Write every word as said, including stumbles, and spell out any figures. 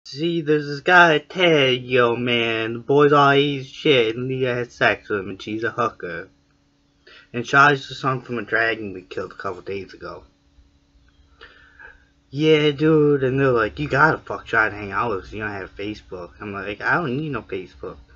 See, there's this guy, Ted, yo man, the boys all eat shit, and Leah had sex with him, and she's a hooker. And Charlie's the son from a dragon we killed a couple days ago. Yeah, dude, and they're like, you gotta fuck try to hang out with us, you don't have Facebook. I'm like, I don't need no Facebook.